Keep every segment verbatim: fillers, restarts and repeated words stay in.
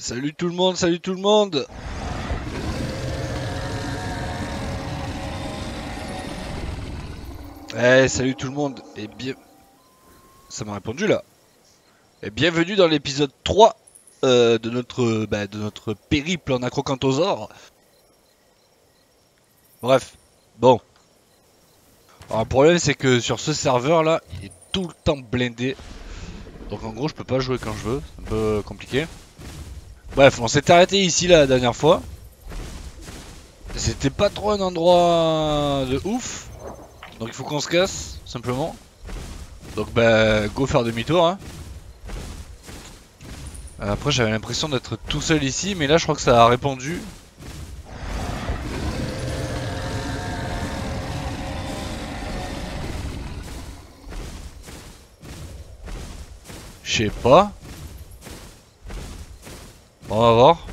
Salut tout le monde, salut tout le monde. Eh, salut tout le monde, et bien... Ça m'a répondu là. Et bienvenue dans l'épisode trois euh, de, notre, bah, de notre périple en acrocanthosaure. Bref, bon. Alors le problème c'est que sur ce serveur là, il est tout le temps blindé. Donc en gros je peux pas jouer quand je veux, c'est un peu compliqué. Bref, on s'était arrêté ici là la dernière fois. C'était pas trop un endroit de ouf. Donc il faut qu'on se casse, simplement. Donc bah go faire demi-tour hein. Après j'avais l'impression d'être tout seul ici, mais là je crois que ça a répondu. Je sais pas. On va voir.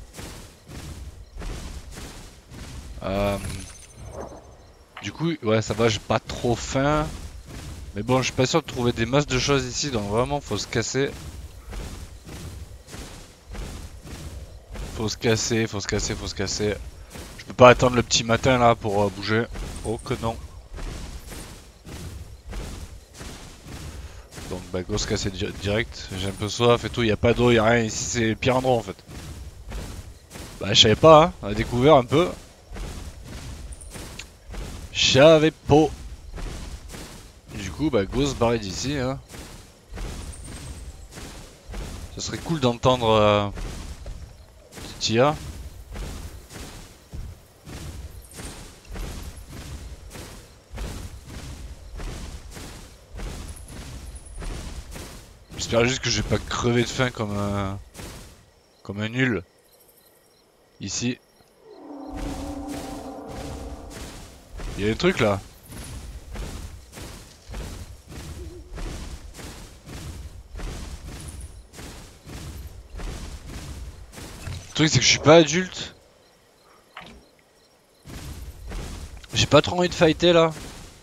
Euh... Du coup, ouais ça va, j'ai pas trop faim. Mais bon, je suis pas sûr de trouver des masses de choses ici, donc vraiment faut se casser. Faut se casser, faut se casser, faut se casser. Je peux pas attendre le petit matin là pour euh, bouger. Oh que non. Donc bah go se casser di direct. J'ai un peu soif et tout, y a pas d'eau, y a rien ici, c'est le pire endroit en fait. Bah je savais pas, hein. On a découvert un peu. Je savais pas. Du coup bah go se barrer d'ici hein. Ça serait cool d'entendre euh, petit I A. J'espère juste que je vais pas crever de faim comme un... comme un nul. Ici. Il y a des trucs là. Le truc c'est que je suis pas adulte. J'ai pas trop envie de fighter là.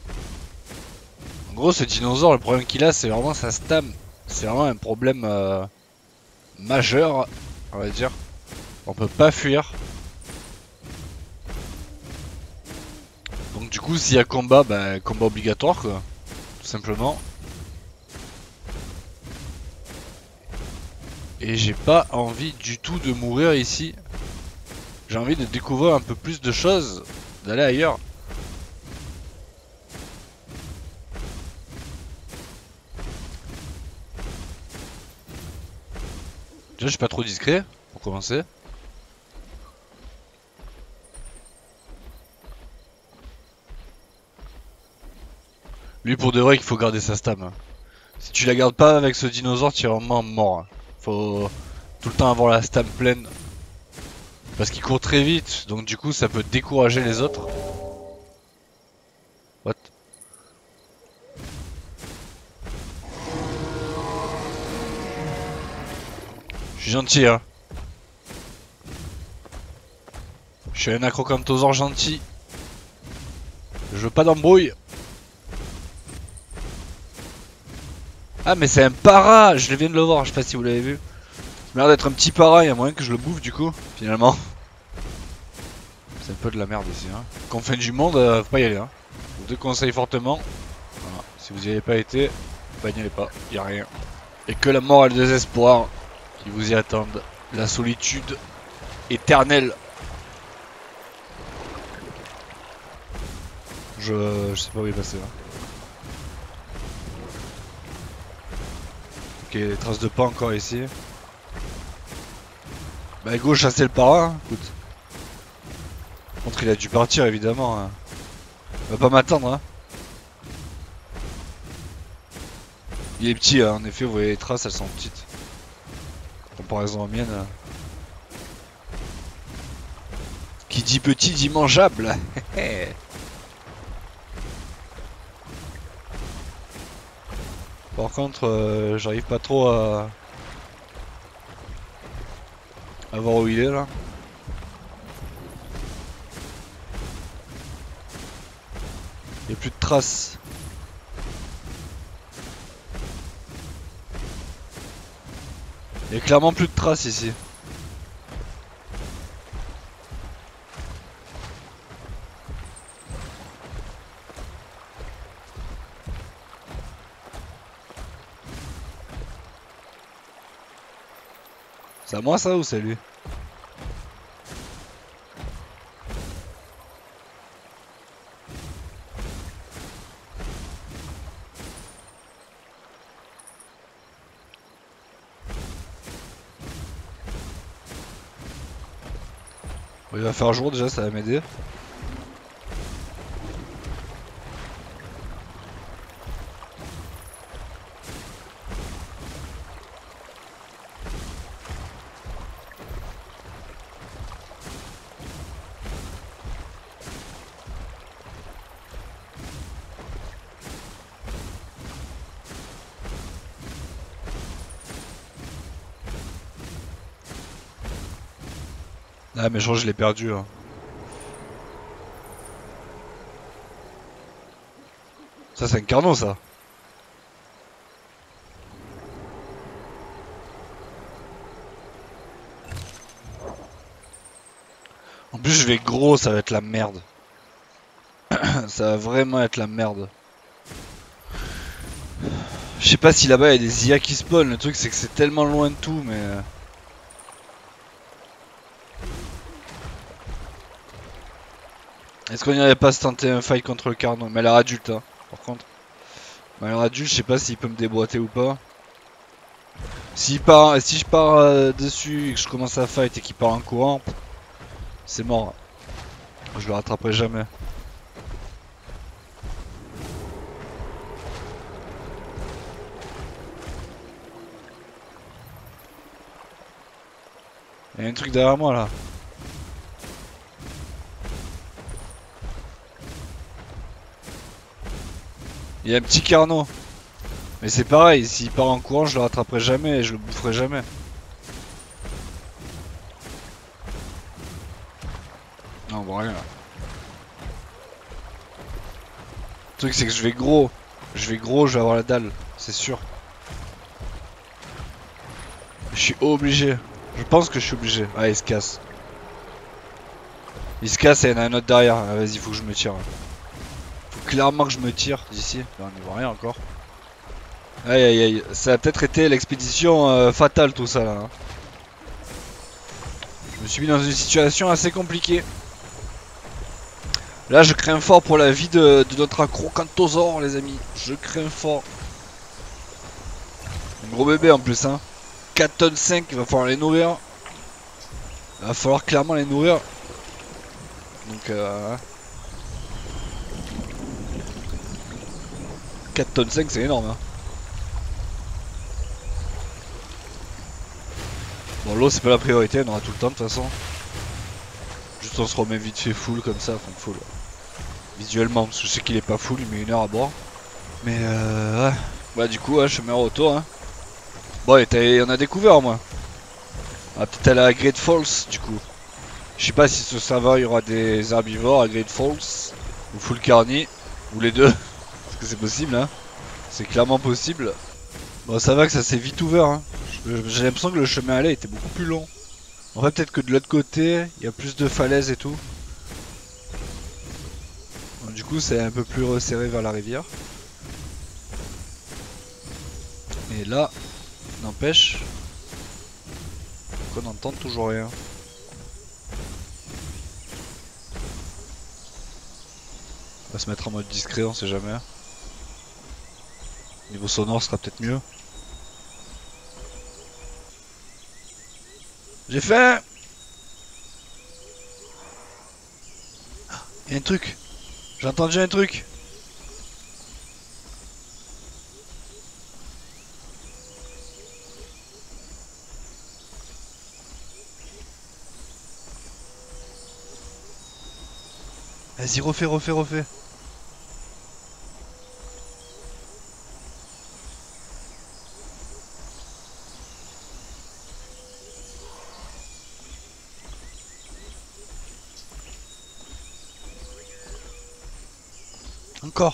En gros ce dinosaure, le problème qu'il a c'est vraiment sa stam. C'est vraiment un problème euh, majeur, on va dire. On peut pas fuir. Donc du coup s'il y a combat, bah combat obligatoire quoi. Tout simplement. Et j'ai pas envie du tout de mourir ici. J'ai envie de découvrir un peu plus de choses, d'aller ailleurs. Déjà je suis pas trop discret, pour commencer. Lui pour de vrai qu'il faut garder sa stam. Si tu la gardes pas avec ce dinosaure, tu es vraiment mort. Faut tout le temps avoir la stam pleine. Parce qu'il court très vite, donc du coup ça peut décourager les autres. What? Je suis gentil hein. Je suis un acrocanthosaure gentil. Je veux pas d'embrouille. Ah mais c'est un para, je viens de le voir, je sais pas si vous l'avez vu. Ça m'a l'air d'être un petit para, il y a moyen que je le bouffe du coup, finalement. C'est un peu de la merde ici hein. Quand on fait du monde, euh, faut pas y aller hein. Je vous déconseille fortement. Voilà. Si vous y avez pas été, bah n'y allez pas, y a rien. Et que la mort et le désespoir qui vous y attendent. La solitude éternelle. Je, je sais pas où il est passé là. Ok, des traces de pas encore ici. Bah go chasser le para, hein. Écoute. Par contre il a dû partir évidemment. Hein. Il va pas m'attendre hein. Il est petit hein. En effet vous voyez les traces, elles sont petites. Comparaison aux miennes. Hein. Qui dit petit dit mangeable. Par contre euh, j'arrive pas trop à... à voir où il est là. Il n'y a plus de traces. Il y a clairement plus de traces ici. C'est à moi ça ou c'est lui? Bon, il va faire jour déjà, ça va m'aider. Ah mais je crois que je l'ai perdu hein. Ça c'est un carnot ça. En plus je vais gros, ça va être la merde. Ça va vraiment être la merde. Je sais pas si là-bas il y a des I A qui spawn, le truc c'est que c'est tellement loin de tout mais... Est-ce qu'on irait pas se tenter un fight contre le carnot? Mais elle a l'air adulte hein, par contre. Mais elle a l'air adulte, je sais pas s'il peut me déboîter ou pas. S'il part, si je pars euh, dessus et que je commence à fight et qu'il part en courant, c'est mort. Je le rattraperai jamais. Il y a un truc derrière moi là. Il y a un petit carnot. Mais c'est pareil, s'il part en courant, je le rattraperai jamais et je le boufferai jamais. Non, bon, rien. Le truc, c'est que je vais gros. Je vais gros, je vais avoir la dalle, c'est sûr. Je suis obligé. Je pense que je suis obligé. Ah, il se casse. Il se casse et il y en a un autre derrière. Ah, vas-y, faut que je me tire. Faut clairement que je me tire d'ici. On n'y voit rien encore. Aïe aïe aïe. Ça a peut-être été l'expédition euh, fatale tout ça là. Hein. Je me suis mis dans une situation assez compliquée. Là, je crains fort pour la vie de, de notre acrocanthosaure, les amis. Je crains fort. Un gros bébé en plus, hein. quatre tonnes cinq, il va falloir les nourrir. Il va falloir clairement les nourrir. Donc, euh... quatre tonnes cinq, c'est énorme, hein. Bon, l'eau, c'est pas la priorité, on aura tout le temps de toute façon. Juste on se remet vite fait full comme ça, enfin full. Visuellement, parce que je sais qu'il est pas full, il met une heure à boire. Mais euh... ouais. Bah du coup, ouais, je me retour, hein. Bon, et on a découvert, moi. On va peut-être aller à Great Falls, du coup. Je sais pas si ce serveur, il y aura des herbivores à Great Falls. Ou full carni. Ou les deux. Parce que c'est possible, hein. C'est clairement possible. Bon, ça va que ça s'est vite ouvert, hein. J'ai l'impression que le chemin aller était beaucoup plus long. En fait, peut-être que de l'autre côté, il y a plus de falaises et tout. Donc, du coup, c'est un peu plus resserré vers la rivière. Et là, n'empêche qu'on n'entend toujours rien. On va se mettre en mode discret, on sait jamais. Niveau sonore sera peut-être mieux. J'ai faim. Il y a un truc. J'ai entendu un truc. Vas-y, refais, refais, refais. Encore.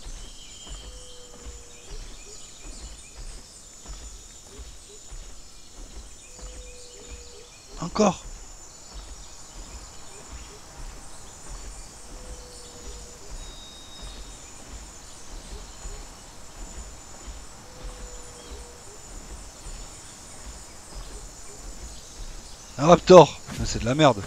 Encore. Un raptor. C'est de la merde.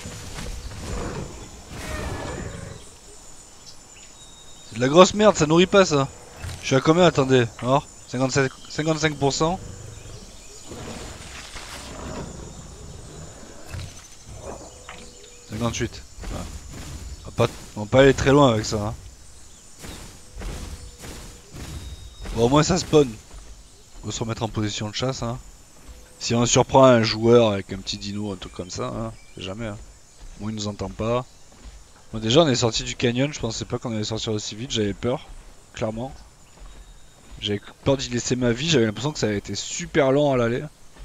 C'est de la grosse merde, ça nourrit pas ça. Je suis à combien, attendez? Alors cinquante-sept, cinquante-cinq pour cent. cinquante-huit. Ouais. On, va pas, on va pas aller très loin avec ça. Hein. Bon, au moins ça spawn. On va se remettre en position de chasse. Hein. Si on surprend un joueur avec un petit dino, un truc comme ça, hein, c'est jamais. Hein. Bon, il nous entend pas. Bon, déjà, on est sorti du canyon. Je pensais pas qu'on allait sortir aussi vite. J'avais peur, clairement. J'avais peur d'y laisser ma vie. J'avais l'impression que ça avait été super lent à l'aller.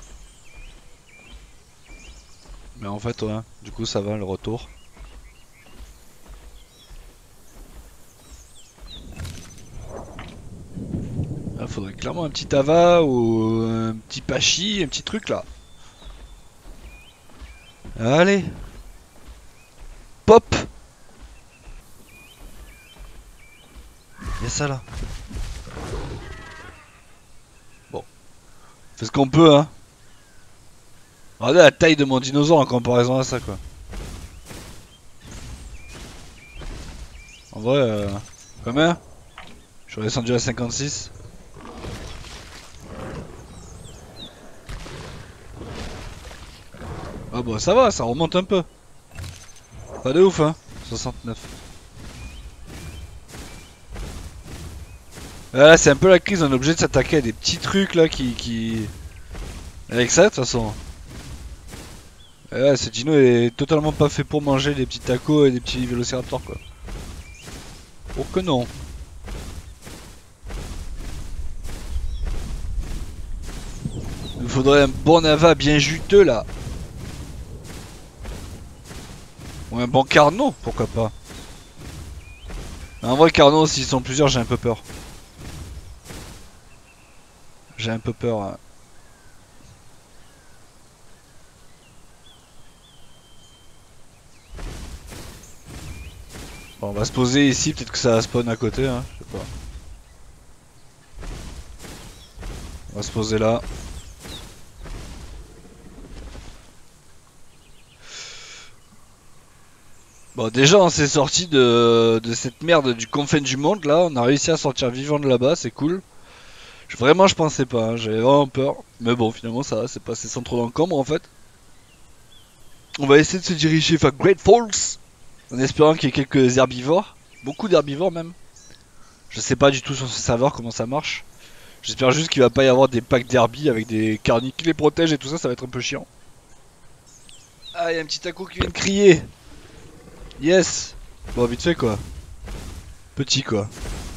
Mais en fait, ouais. Du coup, ça va le retour. Il faudrait clairement un petit Ava ou un petit Pachi, un petit truc là. Allez. Pop. Y'a ça là. Bon. Fais ce qu'on peut hein. Regardez la taille de mon dinosaure en comparaison à ça quoi. En vrai, euh... combien? Je suis redescendu à cinquante-six. Ah bah ça va, ça remonte un peu. Pas de ouf hein, soixante-neuf. Là c'est un peu la crise, on est obligé de s'attaquer à des petits trucs là qui... qui... Avec ça de toute façon. Et là ce dino est totalement pas fait pour manger des petits tacos et des petits vélociraptors quoi. Oh que non. Il nous faudrait un bon Ava bien juteux là. Ou un bon Carnot, pourquoi pas. Mais en vrai Carnot s'ils sont plusieurs j'ai un peu peur. J'ai un peu peur. Hein. Bon, on va se poser ici, peut-être que ça va spawn à côté, hein, je sais pas. On va se poser là. Bon déjà on s'est sorti de, de cette merde du confin du monde là, on a réussi à sortir vivant de là-bas, c'est cool. Je, vraiment je pensais pas, hein, j'avais vraiment peur. Mais bon finalement ça va, c'est passé sans trop d'encombre en fait. On va essayer de se diriger vers Great Falls. En espérant qu'il y ait quelques herbivores. Beaucoup d'herbivores même. Je sais pas du tout sur ce serveur comment ça marche. J'espère juste qu'il va pas y avoir des packs d'herbies avec des carnis qui les protègent et tout ça, ça va être un peu chiant. Ah, il y a un petit taco qui vient de crier. Yes. Bon, vite fait quoi. Petit quoi.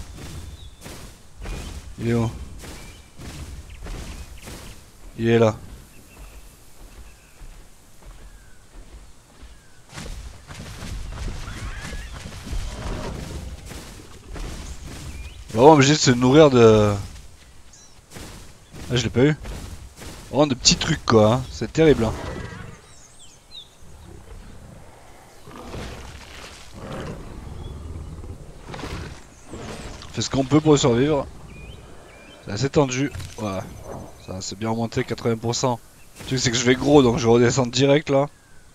Il est où? Il est là. Vraiment obligé de se nourrir de... Ah, je l'ai pas eu. Vraiment de petits trucs quoi, hein. C'est terrible hein. On fait ce qu'on peut pour survivre. C'est assez tendu. Voilà. Ça c'est bien remonté, quatre-vingts pour cent. Le truc c'est que je vais gros donc je vais redescendre direct là.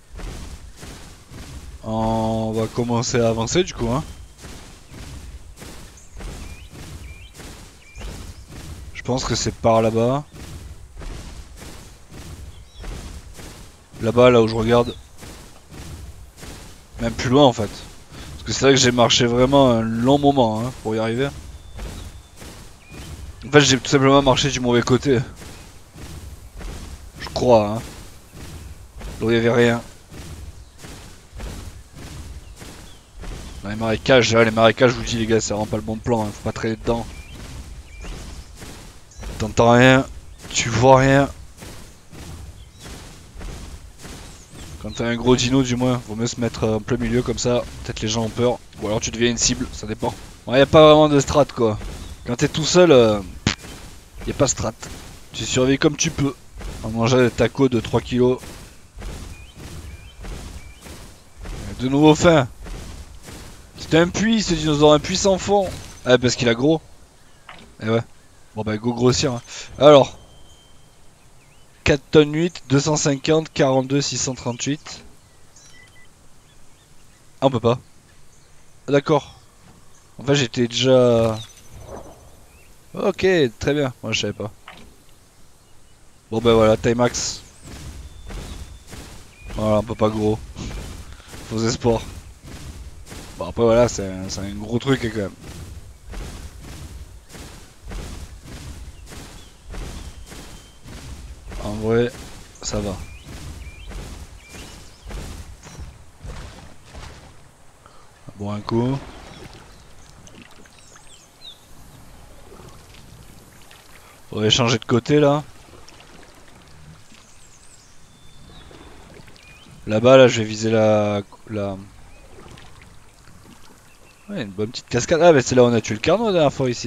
On va commencer à avancer du coup hein. Je pense que c'est par là-bas. Là-bas, là où je regarde. Même plus loin en fait. Parce que c'est vrai que j'ai marché vraiment un long moment hein, pour y arriver. En fait j'ai tout simplement marché du mauvais côté. Je crois hein. Là où il n'y avait rien. Dans les marécages, là, les marécages je vous dis les gars c'est vraiment pas le bon plan, hein, faut pas traîner dedans. T'entends rien, tu vois rien. Quand t'as un gros dino du moins, vaut mieux se mettre en plein milieu comme ça, peut-être les gens ont peur. Ou alors tu deviens une cible, ça dépend. Ouais, y a pas vraiment de strat quoi. Quand t'es tout seul, euh, y a pas strat. Tu survis comme tu peux. En mangeant des tacos de trois kilos. De nouveau faim. C'était un puits ce dinosaure, un puits sans fond. Ah parce qu'il a gros. Eh ouais. Bon bah go grossir. Hein. Alors. quatre tonnes huit, deux cent cinquante, quarante-deux, six cent trente-huit. Ah, on peut pas. Ah, d'accord. En fait, j'étais déjà... Ok, très bien. Moi, je savais pas. Bon, ben voilà, taille max. Voilà, un peu pas gros. Faux espoir. Bon, après, voilà, c'est un, un gros truc quand même. En vrai, ça va. Bon, un coup. Faudrait changer de côté là. Là-bas, là, je vais viser la... la... Ouais, une bonne petite cascade. Ah, mais c'est là où on a tué le carnot la dernière fois ici.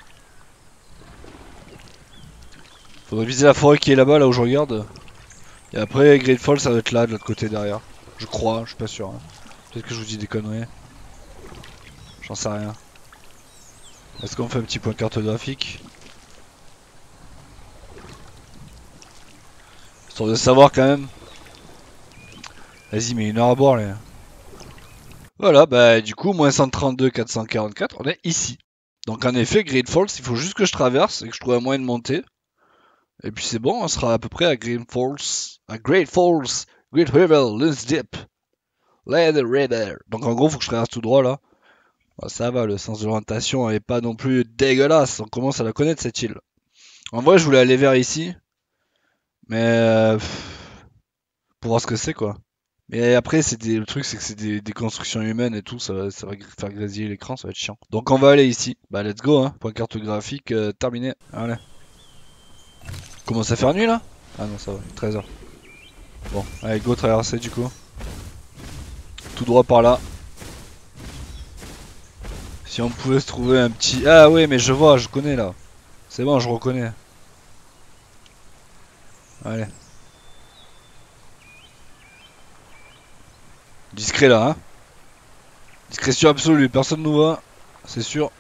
Faudrait viser la forêt qui est là-bas, là où je regarde. Et après, Great Falls, ça doit être là, de l'autre côté derrière. Je crois, je suis pas sûr. Hein. Peut-être que je vous dis des conneries. J'en sais rien. Est-ce qu'on fait un petit point cartographique? Histoire de savoir quand même. Vas-y, mais une heure à boire là. Voilà, bah du coup, moins cent trente-deux, quatre cent quarante-quatre, on est ici. Donc en effet, Great Falls, il faut juste que je traverse et que je trouve un moyen de monter. Et puis c'est bon, on sera à peu près à Great Falls. À Great Falls, Great River, Let's Dip. Let the River. Donc en gros, faut que je traverse tout droit là. Bah, ça va, le sens de l'orientation est pas non plus dégueulasse. On commence à la connaître cette île. En vrai, je voulais aller vers ici. Mais... Euh, pour voir ce que c'est quoi. Mais après, c'est des- le truc, c'est que c'est des, des constructions humaines et tout, ça, va- ça va gr- faire grésiller l'écran, ça va être chiant. Donc on va aller ici. Bah let's go, hein. Point cartographique euh, terminé. Allez. Commence à faire nuit là? Ah non, ça va, treize heures. Bon, allez, go traverser du coup. Tout droit par là. Si on pouvait se trouver un petit... Ah ouais, mais je vois, je connais là. C'est bon, je reconnais. Allez. Discret là, hein. Discrétion absolue, personne nous voit. C'est sûr.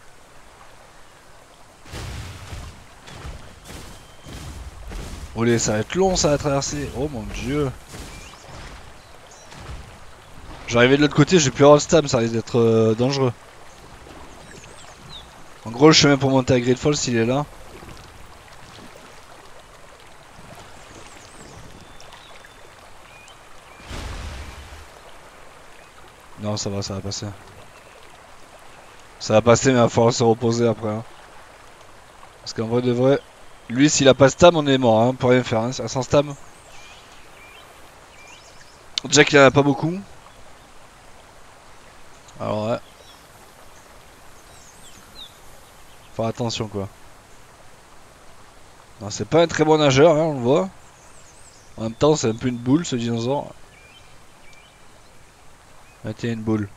Olé, ça va être long ça à traverser. Oh mon dieu. J'arrivais de l'autre côté, j'ai plus avoir le stam, ça risque d'être euh, dangereux. En gros, le chemin pour monter à Great Falls, il est là. Non, ça va, ça va passer. Ça va passer, mais il va falloir se reposer après. Hein. Parce qu'en vrai de vrai, lui, s'il a pas stam, on est mort, hein, on peut rien faire. Hein, sans stam. Déjà qu'il en a pas beaucoup. Alors ouais. Faire attention quoi. Non, c'est pas un très bon nageur, hein, on le voit. En même temps, c'est un peu une boule ce dinosaure. Ah, tiens, une boule.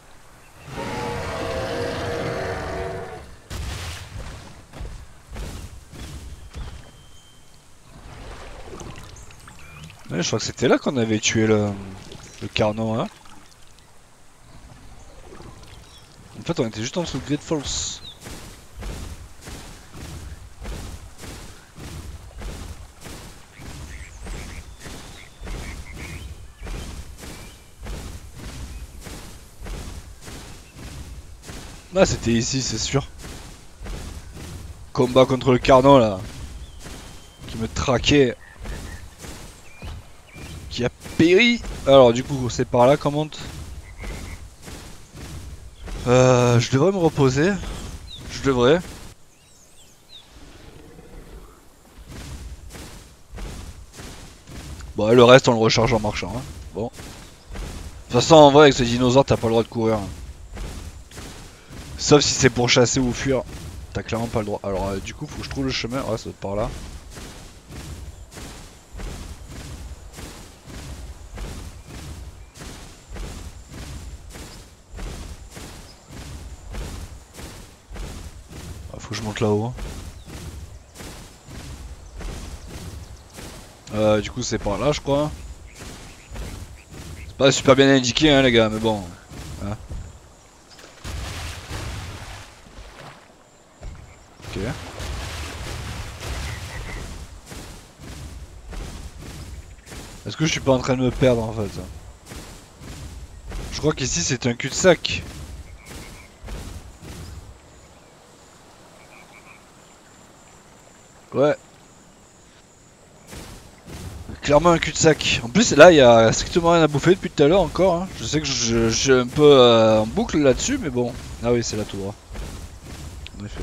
Ouais, je crois que c'était là qu'on avait tué le, le carnot, hein. En fait, on était juste en dessous de Great Falls. Ah, c'était ici, c'est sûr. Combat contre le carnot là. Qui me traquait. Qui a péri. Alors, du coup, c'est par là qu'on monte. Euh, je devrais me reposer. Je devrais. Bon, le reste, on le recharge en marchant. Hein. Bon. De toute façon, en vrai, avec ce dinosaure, t'as pas le droit de courir. Hein. Sauf si c'est pour chasser ou fuir. T'as clairement pas le droit. Alors, euh, du coup, faut que je trouve le chemin. Ouais, ça doit être par là. Ouais, faut que je monte là-haut. Euh, du coup, c'est par là, je crois. C'est pas super bien indiqué, hein, les gars, mais bon. Hein. Ok. que je suis pas en train de me perdre en fait? Je crois qu'ici c'est un cul-de-sac. Ouais. Clairement un cul-de-sac. En plus là il y a strictement rien à bouffer depuis tout à l'heure encore. Hein. Je sais que je, je suis un peu euh, en boucle là-dessus mais bon. Ah oui c'est là tout droit. En effet.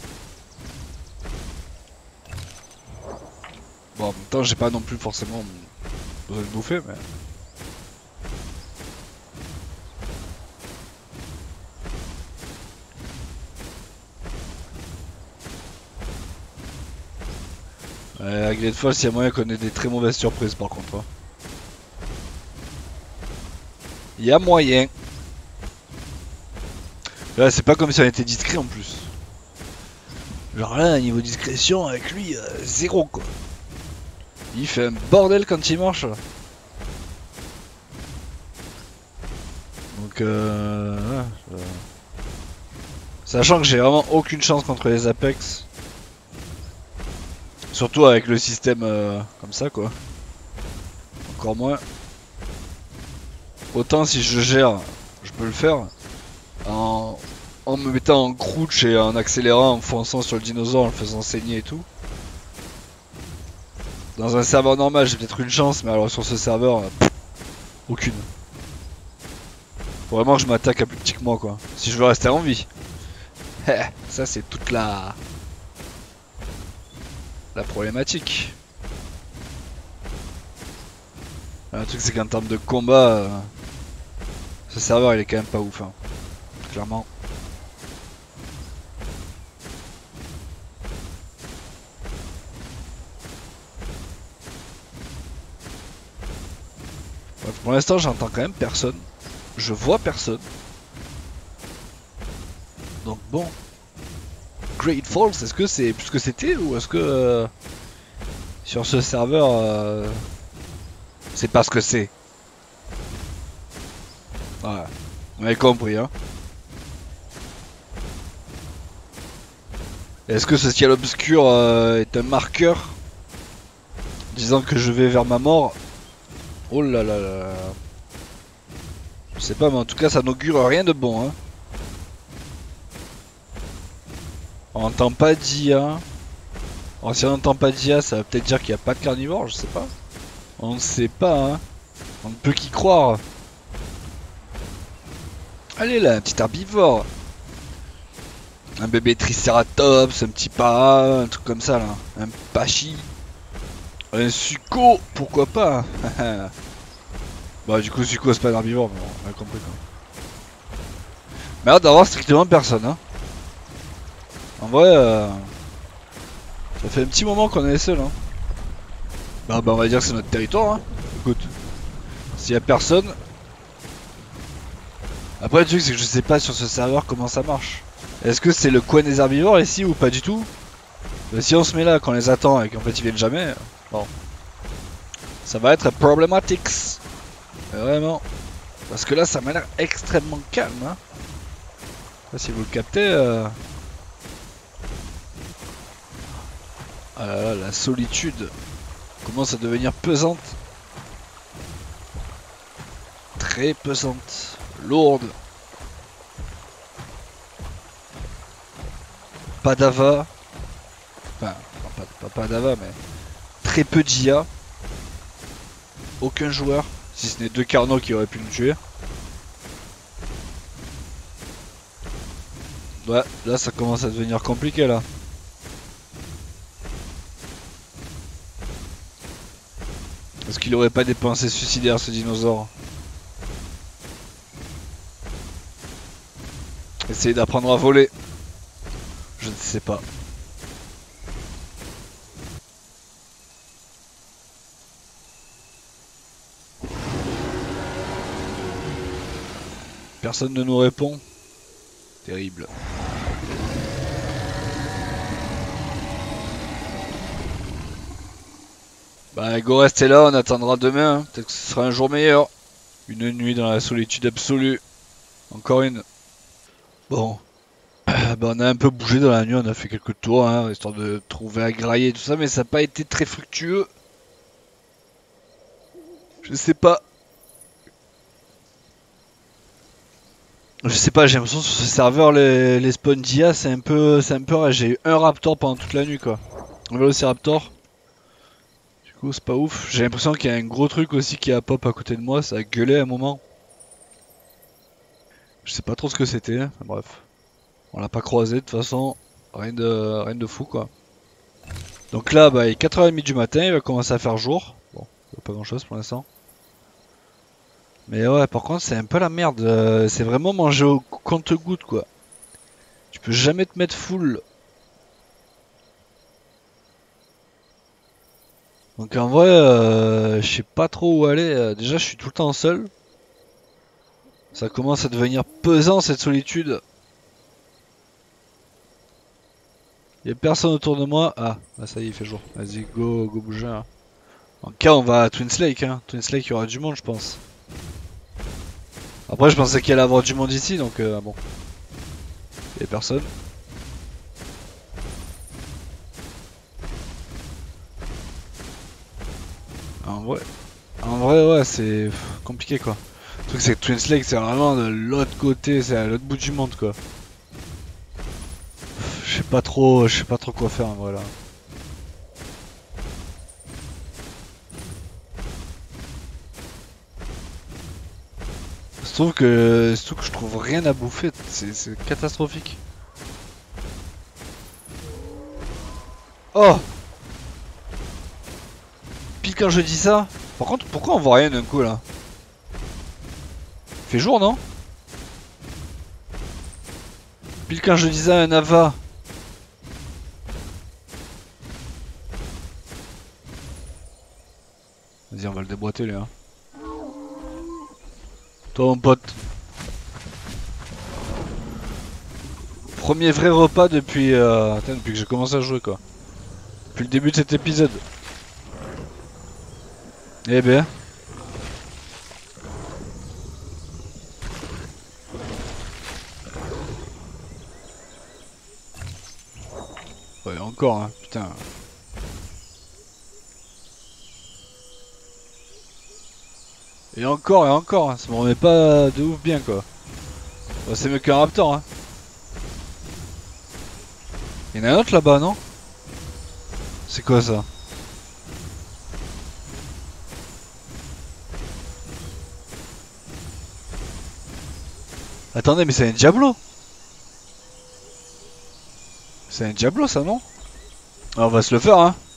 Bon en même temps j'ai pas non plus forcément besoin de bouffer mais... Ouais, à Great Falls, il y a moyen qu'on ait des très mauvaises surprises par contre. Hein. Il y a moyen. Là, c'est pas comme si on était discret en plus. Genre là, niveau discrétion, avec lui, euh, zéro quoi. Il fait un bordel quand il marche. Là. Donc, euh, ouais, euh... sachant que j'ai vraiment aucune chance contre les Apex. Surtout avec le système euh, comme ça quoi. Encore moins. Autant si je gère, je peux le faire. En, en me mettant en crouch et en accélérant, en fonçant sur le dinosaure, en le faisant saigner et tout. Dans un serveur normal, j'ai peut-être une chance, mais alors sur ce serveur, pff, aucune. Faut vraiment que je m'attaque à plus petit que moi quoi. Si je veux rester en vie. Ça c'est toute la... La problématique. Le truc c'est qu'en termes de combat, euh, ce serveur il est quand même pas ouf. Hein. Clairement. Bref, pour l'instant j'entends quand même personne. Je vois personne. Donc bon. Great Falls, est-ce que c'est plus que c'était ou est-ce que euh, sur ce serveur euh, c'est pas ce que c'est? Ouais, vous m'avez compris hein. Est-ce que ce ciel obscur euh, est un marqueur disant que je vais vers ma mort? Oh là là là. Je sais pas mais en tout cas ça n'augure rien de bon hein. On n'entend pas d'I A. Alors si on n'entend pas d'I A, ça va peut-être dire qu'il n'y a pas de carnivore, je sais pas. On ne sait pas, hein. On ne peut qu'y croire. Allez là, un petit herbivore. Un bébé triceratops, un petit para, un truc comme ça là. Un pachi. Un suco, pourquoi pas. Bah du coup suco c'est pas un herbivore, mais on a compris quoi. Mais hâte d'avoir strictement personne, hein. En vrai, euh, ça fait un petit moment qu'on est seul. Hein. Bah, bah on va dire que c'est notre territoire. Hein. Écoute, s'il y a personne. Après le truc c'est que je sais pas sur ce serveur comment ça marche. Est-ce que c'est le coin des herbivores ici ou pas du tout? Bah, si on se met là quand on les attend et qu'en fait ils viennent jamais, bon, ça va être problématique. Vraiment. Parce que là ça m'a l'air extrêmement calme. Hein. Là, si vous le captez. Euh... Ah là là, la solitude commence à devenir pesante. Très pesante. Lourde. Pas d'Ava. Enfin, pas, pas, pas d'Ava, mais très peu d'I A. Aucun joueur, si ce n'est deux Carnot qui auraient pu nous tuer. Ouais, là ça commence à devenir compliqué là. Est-ce qu'il aurait pas des pensées suicidaires ce dinosaure? Essayer d'apprendre à voler. Je ne sais pas. Personne ne nous répond. Terrible. Bah go rester là, on attendra demain, hein. Peut-être que ce sera un jour meilleur. Une nuit dans la solitude absolue. Encore une. Bon. Bah on a un peu bougé dans la nuit, on a fait quelques tours, hein, histoire de trouver à grailler et tout ça, mais ça n'a pas été très fructueux. Je sais pas. Je sais pas, j'ai l'impression que sur ce serveur, les, les spawns d'I A, c'est un peu, c'est un peu rare. J'ai eu un raptor pendant toute la nuit, quoi. Un vélociraptor. Du coup, c'est pas ouf. J'ai l'impression qu'il y a un gros truc aussi qui a pop à côté de moi. Ça a gueulé à un moment. Je sais pas trop ce que c'était. Enfin, bref. On l'a pas croisé, de toute façon. Rien de, rien de fou, quoi. Donc là, bah, il est quatre heures trente du matin. Il va commencer à faire jour. Bon, pas grand chose pour l'instant. Mais ouais, par contre, c'est un peu la merde. euh, c'est vraiment manger au compte-goutte, quoi. Tu peux jamais te mettre full. Donc en vrai, euh, je sais pas trop où aller. euh, Déjà, je suis tout le temps seul. Ça commence à devenir pesant cette solitude. Y a personne autour de moi. Ah, ah ça y est, il fait jour. Vas-y, go, go bouger. Hein. En cas, on va à Twins Lake. Hein. Twins Lake, il y aura du monde, je pense. Après, je pensais qu'il allait avoir du monde ici, donc euh, bon. Y a personne. En vrai, en vrai, ouais, c'est pff, compliqué quoi. Le truc, c'est que Twins Lake, c'est vraiment de l'autre côté, c'est à l'autre bout du monde quoi. Pff, Je sais pas trop, je sais pas trop quoi faire en vrai là. Je trouve que, je trouve que je trouve rien à bouffer, c'est c'est catastrophique. Oh, pile quand je dis ça. Par contre, pourquoi on voit rien d'un coup là? Fait jour non? Pile quand je disais un Ava. Vas-y, on va le déboîter lui hein. Toi mon pote. Premier vrai repas depuis, euh... Attends, depuis que j'ai commencé à jouer quoi. Depuis le début de cet épisode. Eh ben. Ouais, encore hein, putain. Et encore et encore, hein. Ça me remet pas de ouf bien quoi. Bah, c'est mieux qu'un raptor hein. Y'en a un autre là-bas non? C'est quoi ça? Attendez mais c'est un Diablo. C'est un Diablo ça non? Ah, on va se le faire hein.